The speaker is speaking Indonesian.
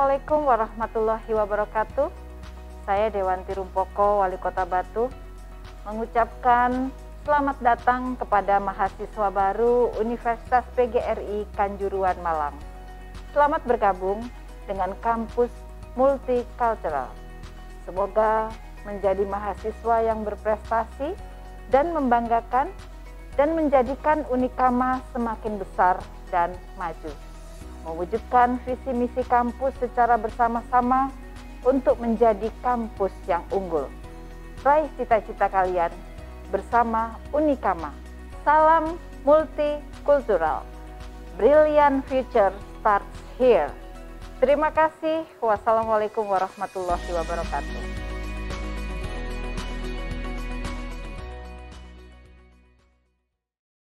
Assalamualaikum warahmatullahi wabarakatuh. Saya Dewanti Rumpoko, Wali Kota Batu, mengucapkan selamat datang kepada mahasiswa baru Universitas PGRI Kanjuruhan Malang. Selamat bergabung dengan kampus multikultural. Semoga menjadi mahasiswa yang berprestasi dan membanggakan dan menjadikan Unikama semakin besar dan maju. Mewujudkan visi misi kampus secara bersama-sama untuk menjadi kampus yang unggul. Raih cita-cita kalian bersama Unikama. Salam multikultural. Brilliant future starts here. Terima kasih. Wassalamualaikum warahmatullahi wabarakatuh.